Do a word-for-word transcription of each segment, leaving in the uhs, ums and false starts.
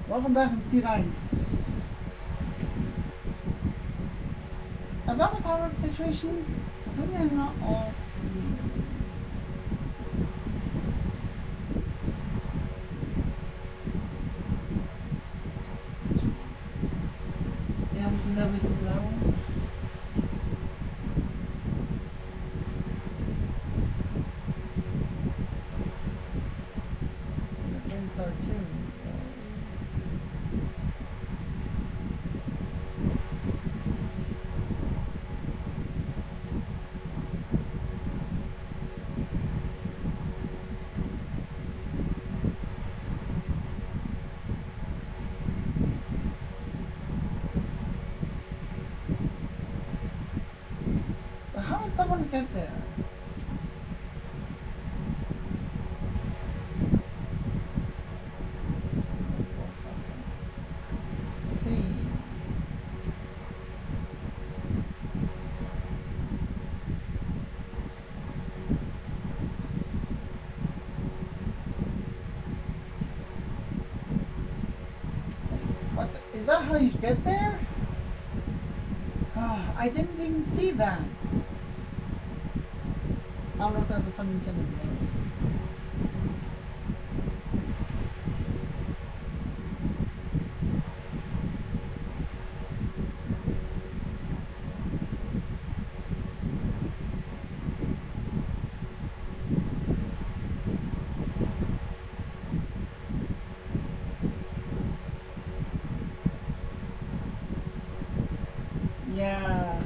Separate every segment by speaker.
Speaker 1: Welcome back from Sea Guys. About the power situation, I think I'm not all clear. Stamps never too low. The brain star too. Someone get there. See. What the, is that how you get there? Oh, I didn't even see that. I don't know if there's a pun intended there. Yeah.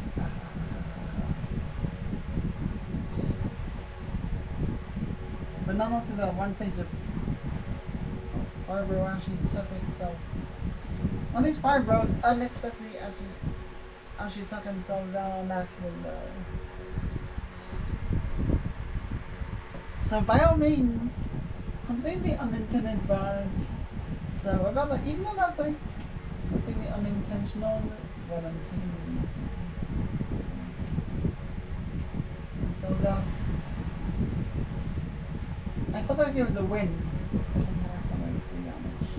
Speaker 1: But not only the one stage of Fibro actually took itself. One of these Fibros unexpectedly actually actually took themselves out on accident though. So by all means, completely unintended but so about like even though that's like completely unintentional, what I'm taking themselves out. I felt like it was a win. I think I was somewhere to do damage.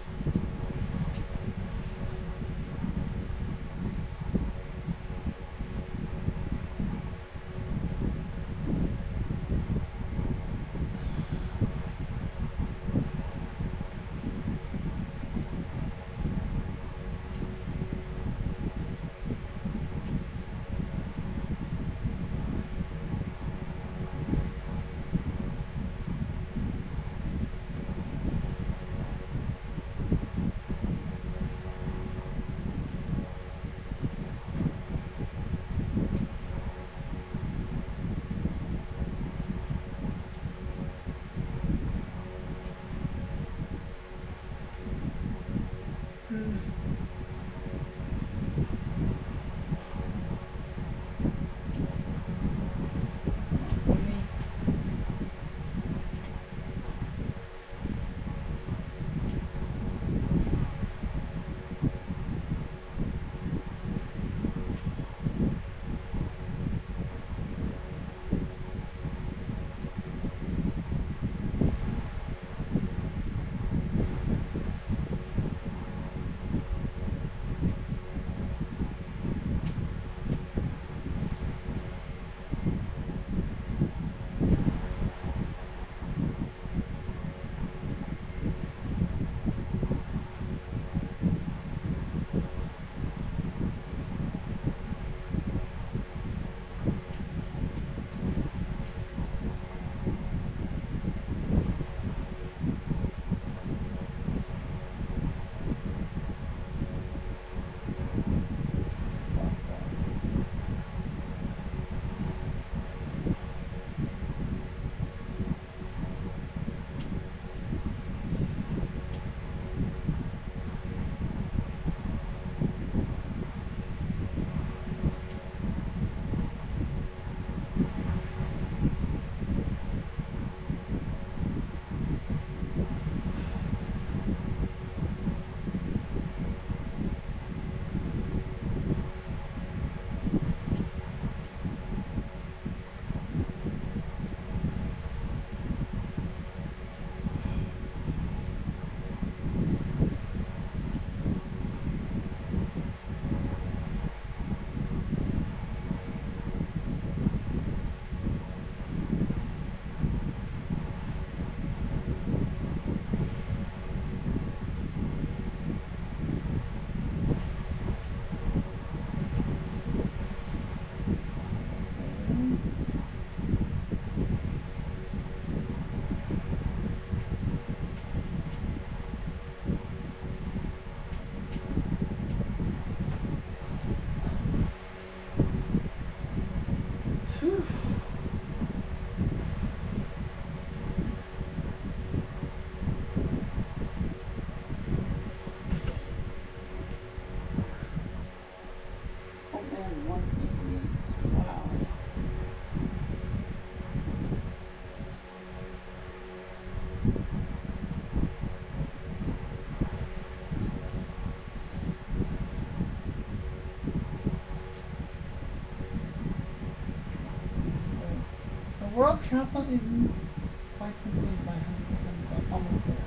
Speaker 1: castle isn't quite complete by one hundred percent, but almost there.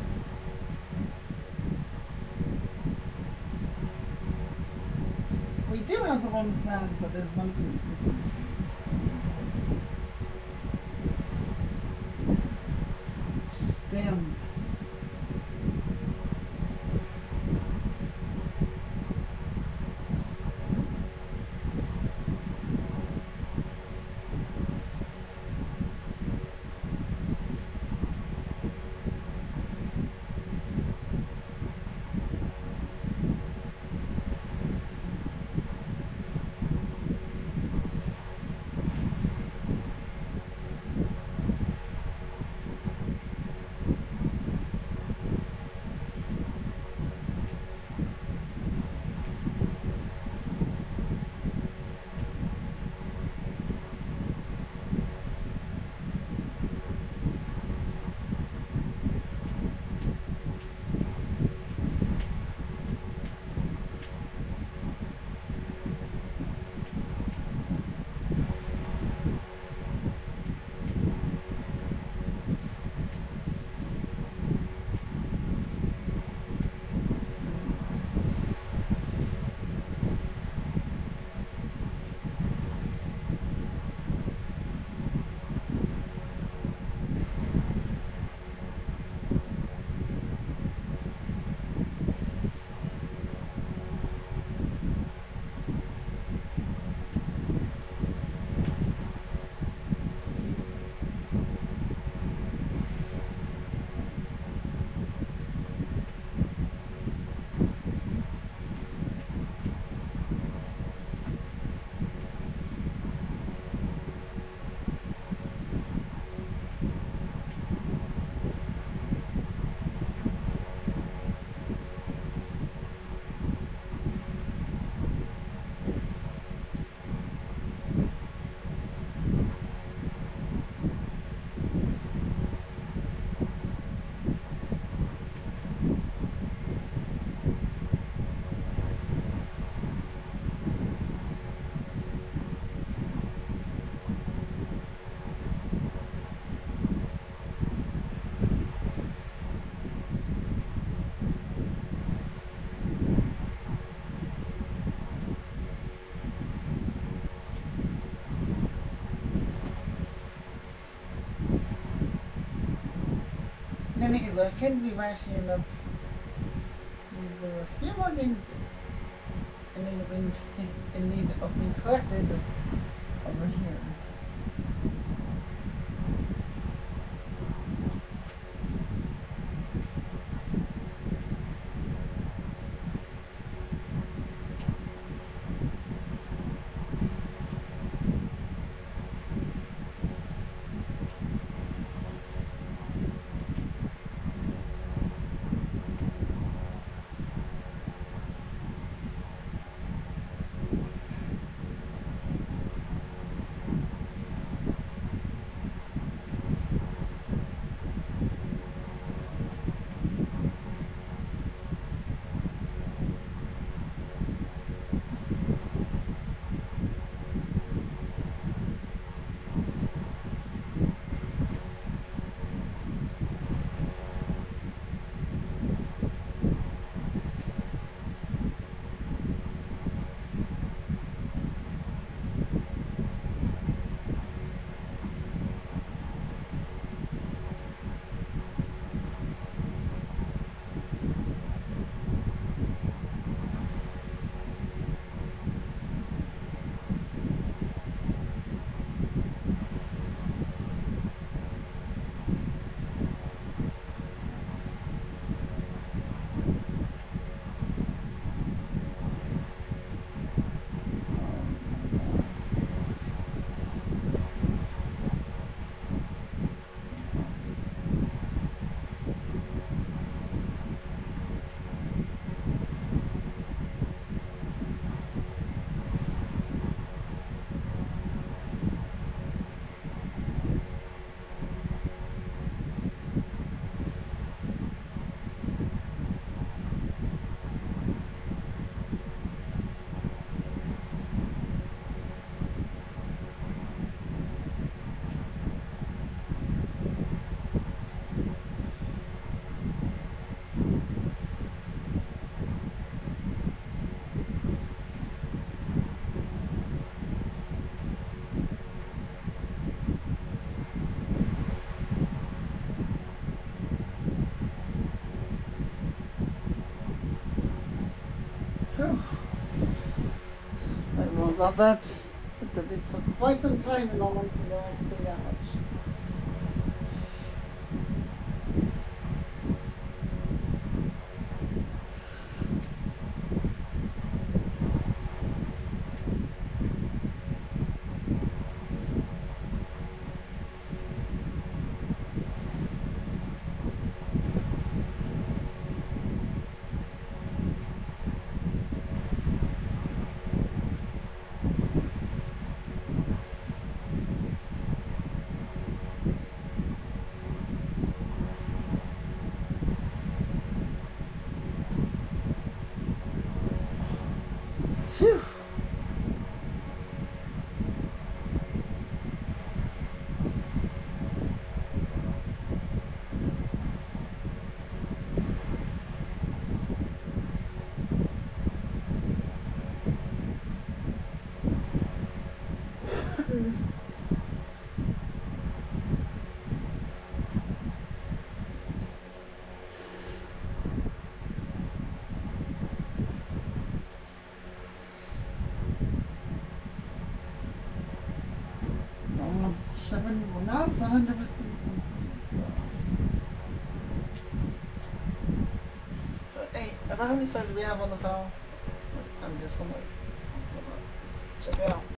Speaker 1: We do have the one flag, but there's one thing that's missing. Stem. Anyways, I can believe I actually end up. There were a few more things in need of being in need of being collected over here. Don't know about that. It took quite some time and not once ago I could do that much. Phew. Seven, well, now it's one hundred percent complete. So, hey, about how many stars do we have on the file? I'm just gonna check it out.